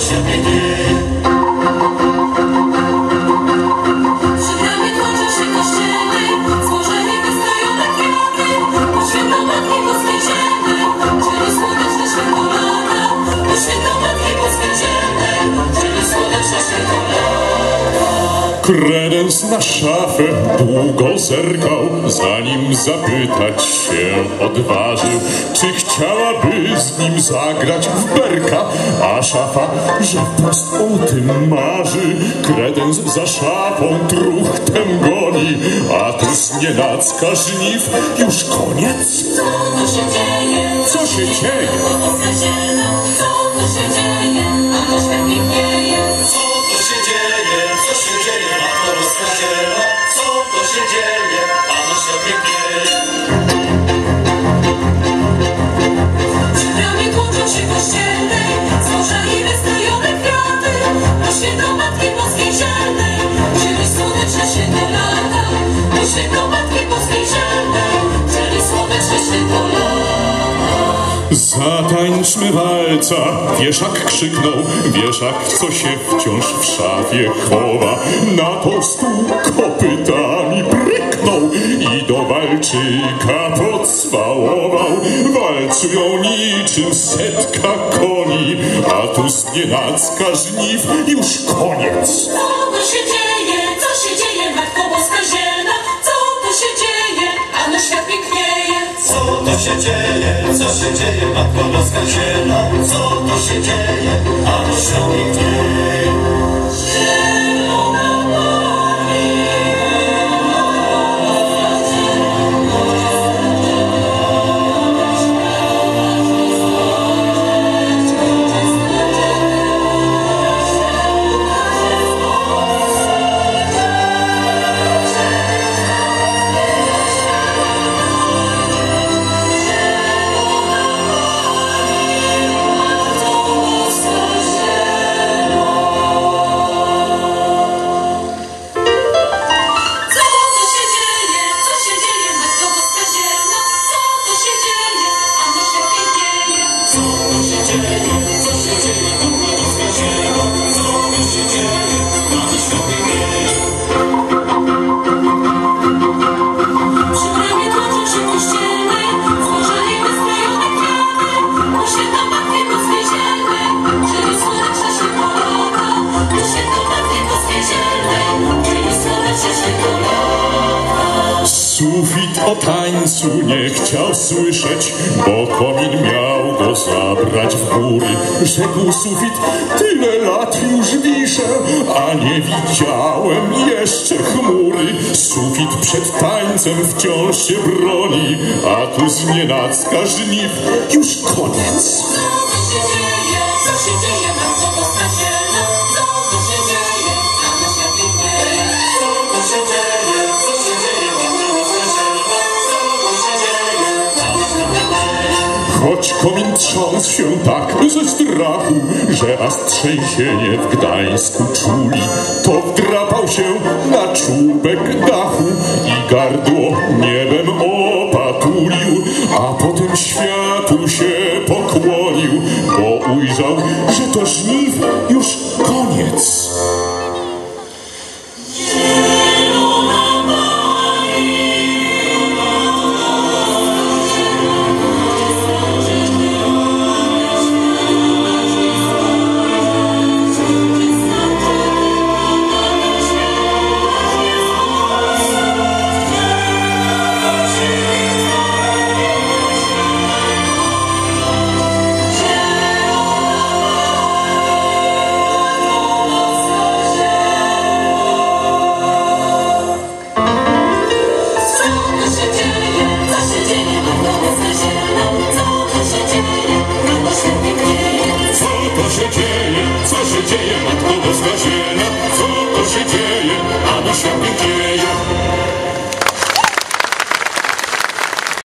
świat biegnie. Przy bramie tłoczą się kościelnej, złożeni wystrojone kwiaty, po świętą Matki Boskiej Dziennej, czyli słoneczne święto lata, po świętą Matki Boskiej Dziennej, czyli słoneczne święto lata. Kredens na szafę długo zerkał, zanim zapytać się odważył, czy chciałaby z nim zagrać w berka, a szafa, że wprost o tym marzy. Kredens za szafą truchtem goni, a tu znienacka żniw już koniec. Co tu się dzieje? Co się dzieje? Co tu się dzieje? A na świat pięknieje. Co to się dzieje? Co się dzieje? Matko Boska Dzielna? Co to się dzieje? A na świat pięknieje. Przy bramie tłoczą się kościelnej, złożeni wystrojone kwiaty, po świętą Matki Boskiej Dziennej, czyli słoneczne święto lata, po świętą Matki Boskiej Dziennej, czyli słoneczne święto lata. Zatańczmy walca, wieszak krzyknął, wieszak, co się wciąż w szafie chowa, na to stół kopytami pryknął i do walczyka pocwałował. Walcują niczym setka koni, a tu znienacka żniw już koniec. Co tu się dzieje? Co się dzieje? Matko Boska Zielna, co tu się dzieje? A na świat pięknieje. Co to się dzieje? Co się dzieje? Matko Boska Dzielna? Co to się dzieje? A na świat pięknieje. Zielona Pani. Sufit o tańcu nie chciał słyszeć, bo komin miał go zabrać w góry. Rzekł sufit, tyle lat już wiszę, a nie widziałem jeszcze chmury. Sufit przed tańcem wciąż się broni, a tu znienacka żniw już koniec. Choć komin trząsł się tak ze strachu, że aż trzęsienie w Gdańsku czuli, to wdrapał się na czubek dachu i gardło niebem opatulił, a potem światu się pokłonił, bo ujrzał, że to żniw już koniec.